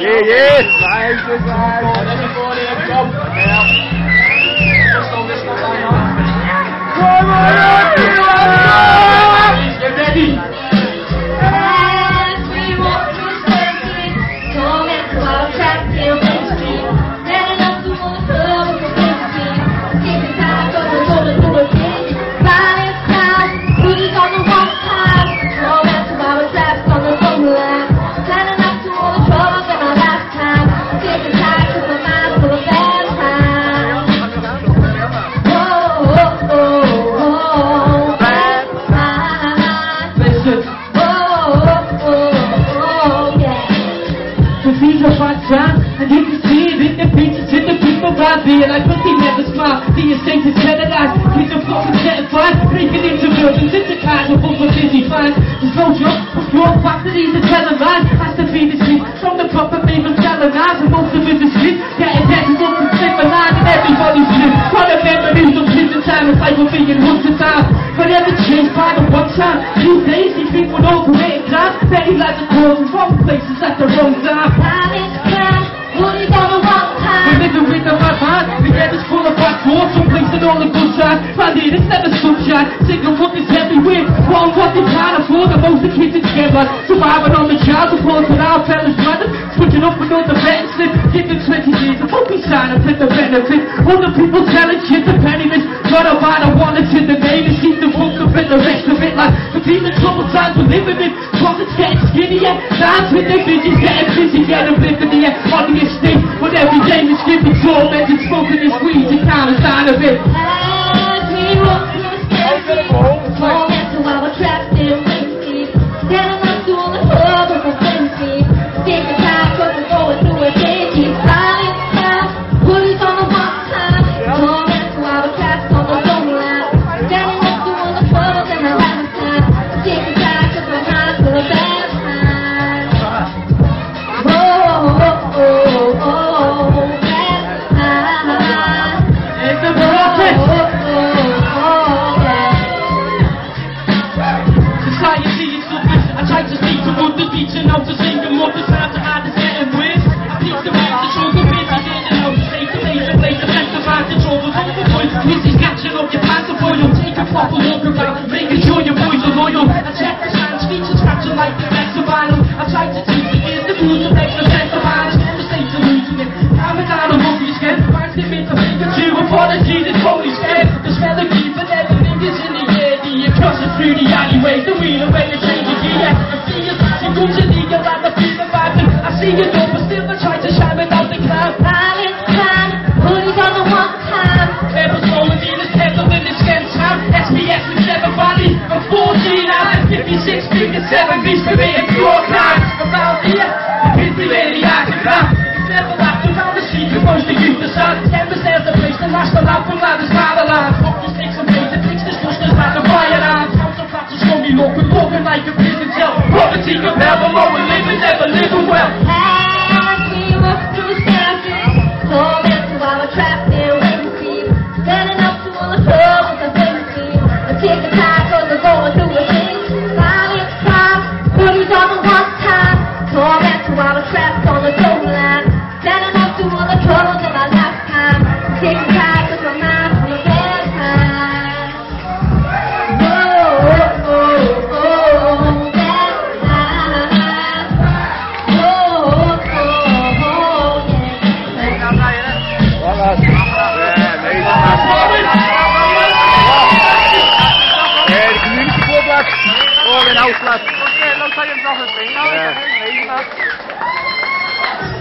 Yes. And you can see it in the pictures in the people around me. And I put the never smile, the estate is televised. Kids are fucking terrified, breaking into buildings, into cars are full of busy fans. There's no job, but your factories are televised. Has to be the street, from the proper even selling eyes. And most of it is shit, getting desperate up to slip a line. And everybody's shit, got a memories of prison time. It's like we're being hunted down. But never changed by the one time. These days, these people don't commit crimes. Many lads are causing wrong places at the wrong time. We're living with the right mind. The head is full of black doors, some place in all the good times. Round here it's never sunshine. Single foot is everywhere. One what they can't afford, the most the kids is together. Surviving on the child support with our fellas brothers. Switching up with all the veterans. Giving 20 years of hope we sign up with the benefit. Other people selling shit to penniless. Got a bite of wallets in the name and seem to book up in the rest of it. Like the these troubled times we're living in. Profits getting skinnier. Dance with their bitches getting busy, getting living the air on the estate. But every day we skip it, tormented, smoking this weed to count a sign of it. As we walk through the sky, torment to our traps in whiskey. Getting up to all the trouble for plenty. Take the time, cause we're going through a crazy silent time. Police on the one time. Torment to our traps on the long line. Getting up to all the troubles in our lifetime. Take the time, cause we're not for the bad time. Oh, oh, oh, oh. Teaching how to sing them all the time to hide the setting with. I teach them how to show the busy getting out to say the place and place the best of our control. But over boys, Mrs. catching up your pants of oil. Take a proper walk around, making sure your boys are loyal. I check the signs, features scratching like the best of vinyl. I try to teach the kids the rules of extra best of minds. Mistakes are losing it. Calm it down and won't be scared. Find them into making two apologies, it's totally scared. The smell of beef and everything is in the air. The crosses through the alleyways, the wheel away and change the gear. I see you. Comes in the air and I feel the vibe. I see you know, but still I try to shine without the cloud. Silent time, hoodies on the one time. Never slowing dealers, never in the skin time. SPS and 7 body, from 14 out 56, 57 beats for me and pure crime. About here, kids be ready, I can rap. Never laughed around the street, most of you the sun. Skelmersdale's the place to last the lamp from out the smile alarm. Hope you stick some paint and fix this busters like the fire alarm. Comes the flats and slowly look, we're walking like a prison cell. Poverty of never low and living, never living well. As we walk through Skelmersdale, torment to our traps there waiting. Standing up to all the troubles of plenty. But take the time, cause we're going through a thing. Silent time, hoodies on the one time. Torment to our traps on the goal line. Standing up to all the troubles of our lifetime. Take the time, cause we're not for the bad time. Whoa, oh, oh, oh, bad time. Whoa, oh, oh, De community voorblad. Oh, een houtblad. Oké, dan zal je hem nog eens brengen.